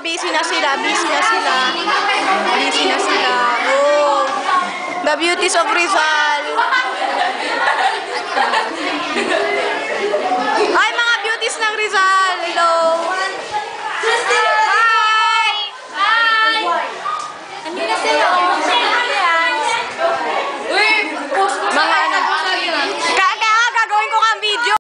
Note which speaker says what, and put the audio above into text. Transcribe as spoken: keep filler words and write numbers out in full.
Speaker 1: busy na sila, busy na sila. Busy na sila. Oh, the beauties of Rizal. Ay, mga beauties ng Rizal. Hello. Hi! Hi! Andun na sila.